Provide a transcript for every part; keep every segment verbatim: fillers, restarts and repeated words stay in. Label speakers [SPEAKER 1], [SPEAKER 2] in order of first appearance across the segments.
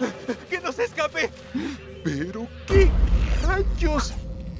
[SPEAKER 1] ¡Que no se escape! ¿Pero qué rayos?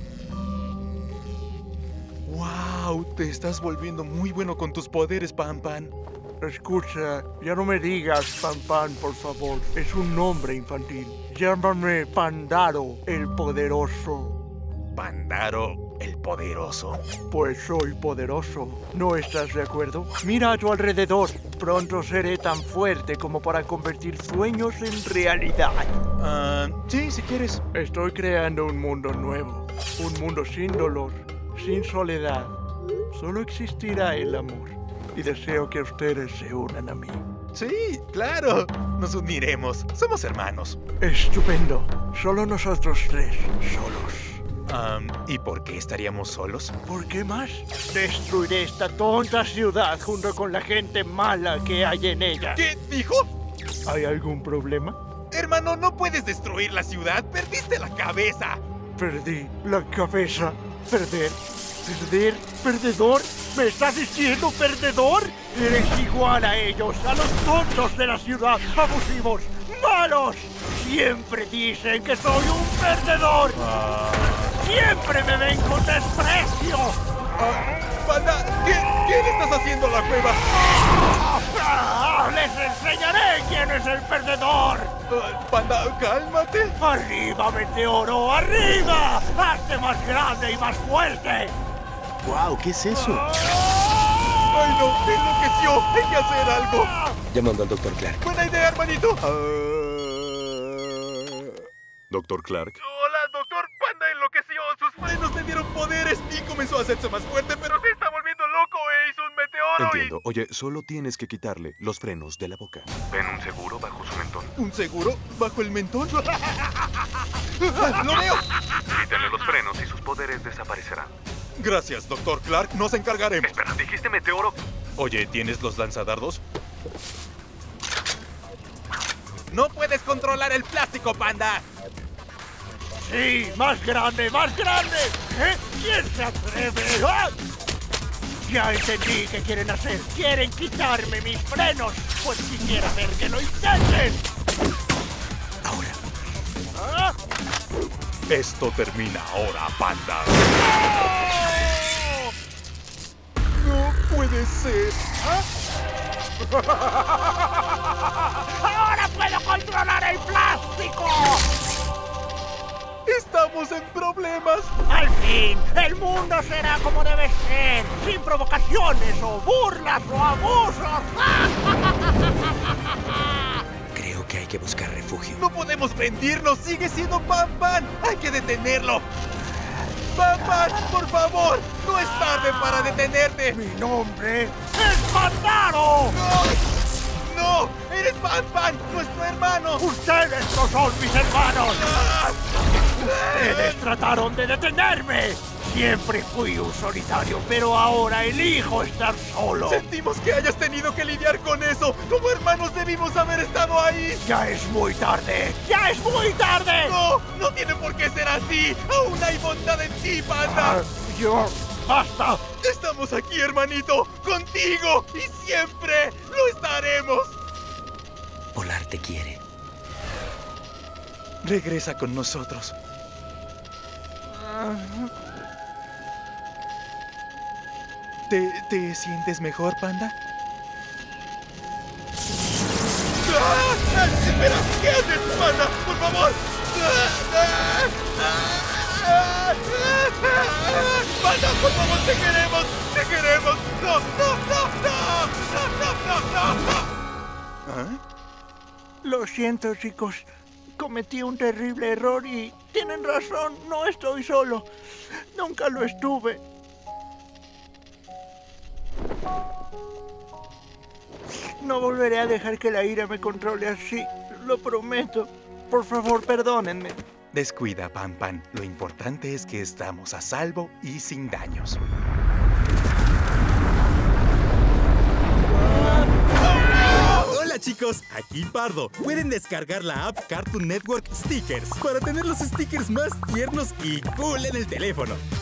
[SPEAKER 1] ¡Wow! Te estás volviendo muy bueno con tus poderes, Pan Pan.
[SPEAKER 2] Escucha, ya no me digas Pan Pan, por favor. Es un nombre infantil. Llámame Pandaro, el poderoso.
[SPEAKER 1] Pandaro, el poderoso.
[SPEAKER 2] Pues soy poderoso. ¿No estás de acuerdo? Mira a tu alrededor. Pronto seré tan fuerte como para convertir sueños en realidad.
[SPEAKER 1] Ah, sí, si quieres.
[SPEAKER 2] Estoy creando un mundo nuevo. Un mundo sin dolor, sin soledad. Solo existirá el amor. Y deseo que ustedes se unan a mí.
[SPEAKER 1] Sí, claro. Nos uniremos. Somos hermanos.
[SPEAKER 2] Estupendo. Solo nosotros tres, solos.
[SPEAKER 1] Um, ¿Y por qué estaríamos solos?
[SPEAKER 2] ¿Por qué más? Destruiré esta tonta ciudad junto con la gente mala que hay en ella.
[SPEAKER 1] ¿Qué dijo?
[SPEAKER 2] ¿Hay algún problema?
[SPEAKER 1] Hermano, no puedes destruir la ciudad. Perdiste la cabeza.
[SPEAKER 2] Perdí la cabeza. Perder. ¿Perder? ¿Perdedor? ¿Me estás diciendo perdedor? Eres igual a ellos, a los tontos de la ciudad, abusivos, malos. Siempre dicen que soy un perdedor.
[SPEAKER 1] Ah.
[SPEAKER 2] Siempre me ven con desprecio.
[SPEAKER 1] Ah, Panda, ¿qué, ¿qué le estás haciendo a la cueva?
[SPEAKER 2] Ah, ¡les enseñaré quién es el perdedor!
[SPEAKER 1] Uh, Panda, cálmate.
[SPEAKER 2] ¡Arriba, Meteoro! ¡Arriba! ¡Hazte más grande y más fuerte!
[SPEAKER 3] ¡Guau! ¿Qué es eso?
[SPEAKER 1] ¡Ay, no! ¡Me enloqueció! ¡Hay que hacer algo!
[SPEAKER 3] Llamando al doctor Clark.
[SPEAKER 1] ¡Buena idea, hermanito! Uh...
[SPEAKER 4] ¿Doctor Clark?
[SPEAKER 1] ¡Hola, doctor! ¡Panda enloqueció! ¡Sus frenos le dieron poderes! Y comenzó a hacerse más fuerte, pero se está volviendo loco e hizo un meteoro.
[SPEAKER 4] Entiendo.
[SPEAKER 1] Y...
[SPEAKER 4] Oye, solo tienes que quitarle los frenos de la boca. ¿Ven un seguro bajo su mentón?
[SPEAKER 1] ¿Un seguro? ¿Bajo el mentón? ¡Lo veo!
[SPEAKER 4] Quítale los frenos y sus poderes desaparecerán.
[SPEAKER 1] Gracias, doctor Clark. Nos encargaremos.
[SPEAKER 4] Espera, ¿dijiste meteoro?
[SPEAKER 1] Oye, ¿tienes los lanzadardos? ¡No puedes controlar el plástico, Panda!
[SPEAKER 2] ¡Sí! ¡Más grande! ¡Más grande! ¿Eh? ¿Quién se atreve? ¡Ah! Ya entendí qué quieren hacer. Quieren quitarme mis frenos. Pues quisiera ver que lo intenten.
[SPEAKER 3] Ahora.
[SPEAKER 2] ¿Ah?
[SPEAKER 1] Esto termina ahora, Panda.
[SPEAKER 2] ¡No!
[SPEAKER 1] No puede ser.
[SPEAKER 2] ¿Ah? ¡Ahora puedo controlar el plástico!
[SPEAKER 1] ¡Estamos en problemas!
[SPEAKER 2] ¡Al fin! ¡El mundo será como debe ser! ¡Sin provocaciones o burlas o abusos!
[SPEAKER 3] Creo que hay que buscar refugio.
[SPEAKER 1] ¡No podemos rendirnos! ¡Sigue siendo Pan Pan! ¡Hay que detenerlo! ¡Pan Pan, por favor! ¡No es tarde para detenerte!
[SPEAKER 2] ¡Mi nombre es Pandaro!
[SPEAKER 1] ¡No! ¡No! ¡Eres Pan Pan, nuestro hermano!
[SPEAKER 2] ¡Ustedes no son mis hermanos! ¡Ustedes trataron de detenerme! Siempre fui un solitario, pero ahora elijo estar solo.
[SPEAKER 1] Sentimos que hayas tenido que lidiar con eso. Como hermanos debimos haber estado ahí.
[SPEAKER 2] ¡Ya es muy tarde! ¡Ya es muy tarde!
[SPEAKER 1] ¡No! ¡No tiene por qué ser así! ¡Aún hay bondad en ti, Panda!
[SPEAKER 2] Ah, yo... ¡Basta!
[SPEAKER 1] Estamos aquí, hermanito, contigo y siempre lo estaremos.
[SPEAKER 3] Polar te quiere.
[SPEAKER 1] Regresa con nosotros. ¿Te, te sientes mejor, Panda? ¡Ah! ¡Espera! ¿Qué haces, Panda? ¡Por favor! ¡Panda, por favor, te queremos! ¡Te queremos! ¡No, no, no, no! ¡No, no, no, no! ¿Ah?
[SPEAKER 2] Lo siento, chicos. Cometí un terrible error y tienen razón, no estoy solo. Nunca lo estuve. No volveré a dejar que la ira me controle así, lo prometo. Por favor, perdónenme.
[SPEAKER 1] Descuida, Pan Pan. Lo importante es que estamos a salvo y sin daños.
[SPEAKER 5] Hola chicos, aquí Pardo. Pueden descargar la app Cartoon Network Stickers para tener los stickers más tiernos y cool en el teléfono.